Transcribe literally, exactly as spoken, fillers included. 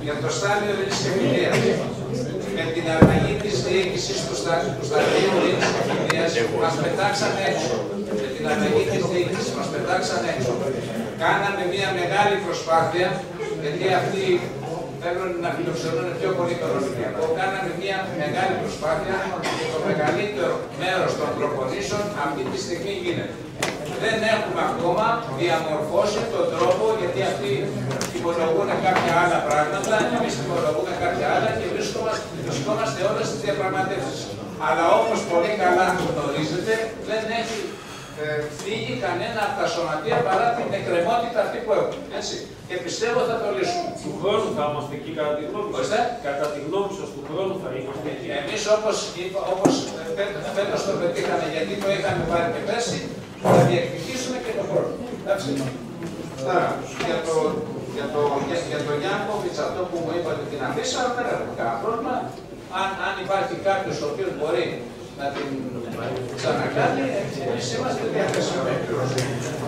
για το στάδιο ειρήνης και φιλίας. Με την αλλαγή της διοίκησης του σταδίου ειρήνης και φιλίας μας πετάξαν έξω. Με την αλλαγή της διοίκησης μας πετάξαν έξω. Κάναμε μια μεγάλη προσπάθεια, γιατί αυτοί θέλουν να φιλοξενούν πιο πολύ τον Ολυμπιακό. Κάναμε μια μεγάλη προσπάθεια και το μεγαλύτερο μέρος των προπονήσεων αυτή τη στιγμή γίνεται. Δεν έχουμε ακόμα διαμορφώσει τον τρόπο, γιατί αυτοί τιμολογούν κάποια άλλα πράγματα, εμείς τιμολογούμε κάποια άλλα και βρισκόμαστε όλες στις διαπραγματεύσεις. Αλλά όπως πολύ καλά γνωρίζετε, δεν έχει ε, φύγει κανένα από τα σωματεία παρά την εκκρεμότητα αυτή που έχουν. Έτσι. Και πιστεύω θα το λύσουμε. Του χρόνου θα είμαστε εκεί, κατά τη γνώμη σας. Κατά τη γνώμη σας, του χρόνου θα είμαστε εκεί. Εμείς όπως, όπως φέτος το πετύχαμε, γιατί το είχαμε πάρει και πέρσι, θα διεκδικήσουμε και το χρόνο. Εντάξει. Τώρα, για το, για το, για, για το Γιάνκοβιτς, αυτό που μου είπατε την αφήσαμε, δεν έχουμε κανένα πρόβλημα. Αν, αν υπάρχει κάποιος ο οποίος μπορεί να την ξανακάνει, εμείς είμαστε διαθέσιμοι.